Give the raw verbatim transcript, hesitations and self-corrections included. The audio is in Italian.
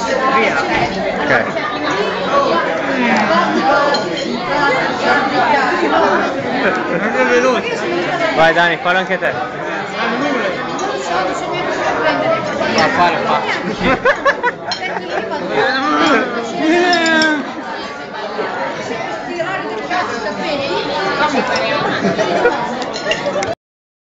Via. Ok. Non è veloce. Vai Dani, fallo anche te. Va a fare, fa.